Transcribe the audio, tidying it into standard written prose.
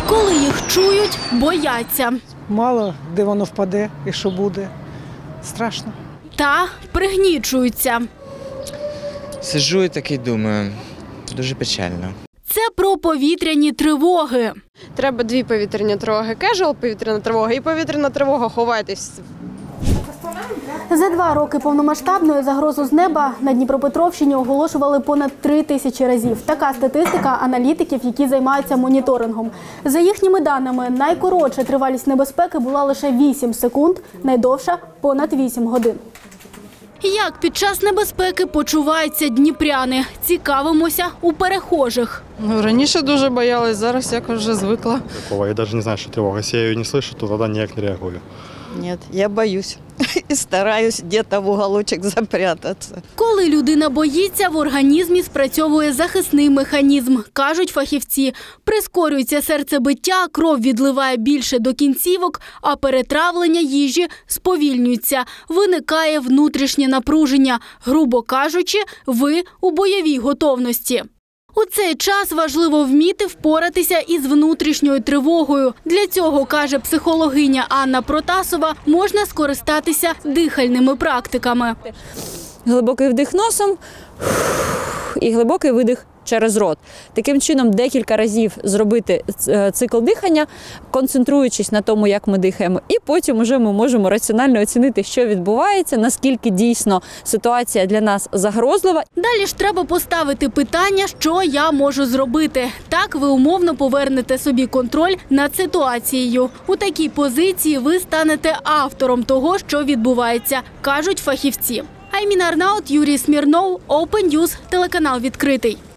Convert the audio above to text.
Коли їх чують, бояться. Мало де воно впаде і що буде. Страшно. Та пригнічуються. Сиджу і таки думаю, дуже печально. Це про повітряні тривоги. Треба 2 повітряні тривоги. Кежуал повітряна тривога і повітряна тривога. Ховайтесь. За 2 роки повномасштабної загрозу з неба на Дніпропетровщині оголошували понад 3000 разів. Така статистика аналітиків, які займаються моніторингом. За їхніми даними, найкоротша тривалість небезпеки була лише 8 секунд, найдовша – понад 8 годин. Як під час небезпеки почуваються дніпряни? Цікавимося у перехожих. Раніше дуже боялась, зараз якось вже звикла. Я даже не знаю, что тревога. Если я ее не слышу, то тогда никак не реагирую. Нет, я боюсь и стараюсь где-то в уголочек запрятаться. Коли людина боїться, в організмі спрацьовує захисний механізм, кажуть фахівці. Прискорюється серцебиття, кров відливає більше до кінцівок, а перетравлення їжі сповільнюється. Виникає внутрішнє напруження. Грубо кажучи, ви у бойовій готовності. У цей час важливо вміти впоратися із внутрішньою тривогою. Для цього, каже психологиня Анна Протасова, можна скористатися дихальними практиками. Глибокий вдих носом і глибокий видих через рот. Таким чином, декілька разів зробити цикл дихання, концентруючись на тому, як ми дихаємо. І потім вже ми можемо раціонально оцінити, що відбувається, наскільки дійсно ситуація для нас загрозлива. Далі ж треба поставити питання, що я можу зробити. Так ви умовно повернете собі контроль над ситуацією. У такій позиції ви станете автором того, що відбувається, кажуть фахівці. Айміна Арнаут, Юрій Смірнов, Open News, телеканал «Відкритий».